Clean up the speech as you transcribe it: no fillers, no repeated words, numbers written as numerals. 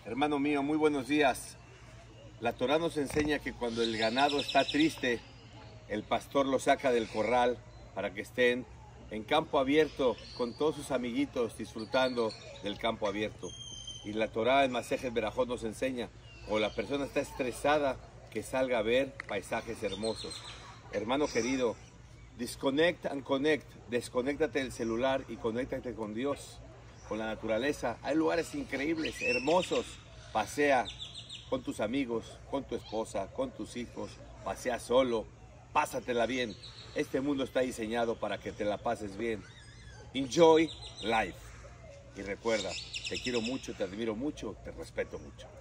Hermano mío, muy buenos días. La Torá nos enseña que cuando el ganado está triste, el pastor lo saca del corral para que estén en campo abierto con todos sus amiguitos disfrutando del campo abierto. Y la Torá en Masejet Berajot nos enseña, o la persona está estresada, que salga a ver paisajes hermosos. Hermano querido, disconnect and connect, desconéctate del celular y conéctate con Dios, con la naturaleza. Hay lugares increíbles, hermosos. Pasea con tus amigos, con tu esposa, con tus hijos, pasea solo, pásatela bien. Este mundo está diseñado para que te la pases bien. Enjoy life. Y recuerda, te quiero mucho, te admiro mucho, te respeto mucho.